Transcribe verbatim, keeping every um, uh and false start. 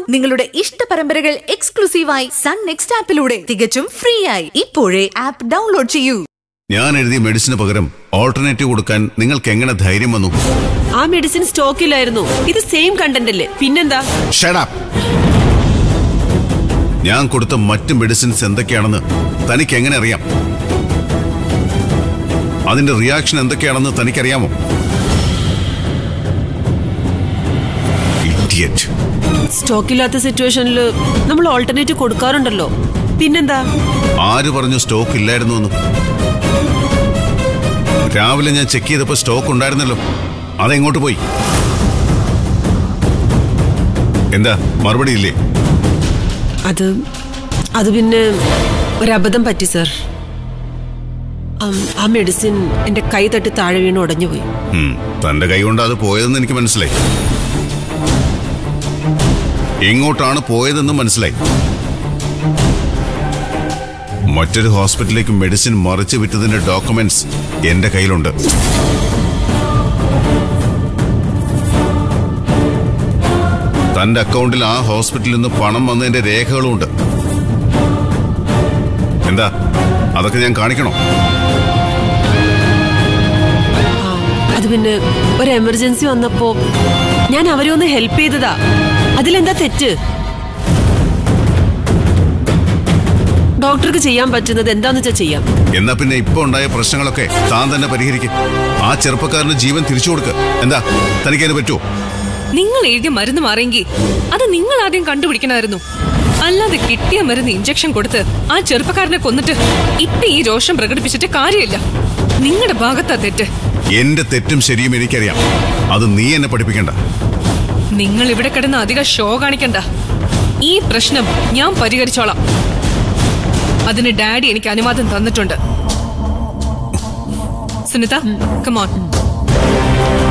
നിങ്ങളുടെ ഇഷ്ട പരമ്പരകൾ എക്സ്ക്ലൂസീവായി സൺ നെക്സ്റ്റ് ആപ്പിലൂടെ തികച്ചും ഫ്രീ ആയി ഇപ്പോഴേ ആപ്പ് ഡൗൺലോഡ് ചെയ്യൂ. ഞാൻ എഴുതിയ മെഡിസിന് പകരം ഓൾട്ടർനേറ്റീവ് കൊടുക്കാൻ നിങ്ങൾക്ക് എങ്ങനെ ധൈര്യം വന്നു? ആ മെഡിസിൻ സ്റ്റോക്കിലായിരുന്നു. ഇത് സെയിം കണ്ടന്റ് അല്ലേ? പിന്നെന്താ? Shut up. ഞാൻ കൊടുത്ത മറ്റ് മെഡിസിൻസ് എന്തൊക്കെയാണെന്ന് തനിക്ക് എങ്ങനെ അറിയാം? അതിന്റെ റിയാക്ഷൻ എന്തൊക്കെയാണെന്ന് തനിക്കറിയാമോ? ഇഡിയറ്റ്. സ്റ്റോക്കില്ലാത്ത സിറ്റുവേഷനിൽ നമ്മൾ ഓൾട്ടർനേറ്റീവ് കൊടുക്കാറുണ്ടല്ലോ. പിന്നെന്താ? ആര് പറഞ്ഞു സ്റ്റോക്ക് ഇല്ലായിരുന്നു എന്ന്? രാവിലെ ഞാൻ ചെക്ക് ചെയ്തപ്പോ സ്റ്റോക്ക് ഉണ്ടായിരുന്നല്ലോ. അതെങ്ങോട്ട് പോയി? എന്താ മറുപടി ഇല്ലേ? അത് അത് പിന്നെ ഒരബദ്ധം പറ്റി സർ. ആ മെഡിസിൻ എന്റെ കൈ തട്ടി താഴെ വീണ് ഉടഞ്ഞുപോയി. തന്റെ കൈ കൊണ്ട് അത് പോയതെന്ന് എനിക്ക് മനസ്സിലായി. എങ്ങോട്ടാണ് പോയതെന്നും മനസ്സിലായി. മറ്റൊരു ഹോസ്പിറ്റലിലേക്ക് മെഡിസിൻ മറിച്ച് വിറ്റതിന്റെ ഡോക്യുമെന്റ്സ് എന്റെ കയ്യിലുണ്ട്. തന്റെ അക്കൗണ്ടിൽ ആ ഹോസ്പിറ്റലിൽ നിന്ന് പണം വന്നതിന്റെ രേഖകളുമുണ്ട്. എന്താ അതൊക്കെ ഞാൻ കാണിക്കണോ? അത് പിന്നെ ഒരു എമർജൻസി വന്നപ്പോ ഞാൻ അവരെ ഒന്ന് ഹെൽപ്പ് ചെയ്തതാ. അതിലെന്താ തെറ്റ്? ഡോക്ടർക്ക് ചെയ്യാൻ പറ്റുന്നത് എന്താന്ന് വെച്ചാൽ ചെയ്യാം. എന്നാ പിന്നെ ഇപ്പൊ ഉണ്ടായ പ്രശ്നങ്ങളൊക്കെ താൻ തന്നെ പരിഹരിക്കും. ആ ചെറുപ്പക്കാരന് ജീവൻ തിരിച്ചു കൊടുക്ക. എന്താ തനിക്കതിന് പറ്റുമോ? നിങ്ങൾ എഴുതിയ മരുന്ന് മാറിയെങ്കിൽ അത് നിങ്ങൾ ആദ്യം കണ്ടുപിടിക്കണമായിരുന്നു. അല്ലാതെ കിട്ടിയ മരുന്ന് ഇഞ്ചക്ഷൻ കൊടുത്ത് ആ ചെറുപ്പക്കാരനെ കൊന്നിട്ട് ഇപ്പൊ ഈ രോഷം പ്രകടിപ്പിച്ചിട്ട് കാര്യമില്ല. നിങ്ങളുടെ ഭാഗത്താ തെറ്റ്. എന്റെ തെറ്റും ശരിയും എനിക്കറിയാം. അത് നീ എന്നെ പഠിപ്പിക്കണ്ട. നിങ്ങൾ ഇവിടെ കിടന്ന് അധികം ഷോ കാണിക്കണ്ട. ഈ പ്രശ്നം ഞാൻ പരിഹരിച്ചോളാം. അതിന് ഡാഡി എനിക്ക് അനുവാദം തന്നിട്ടുണ്ട്. Sunita, come on.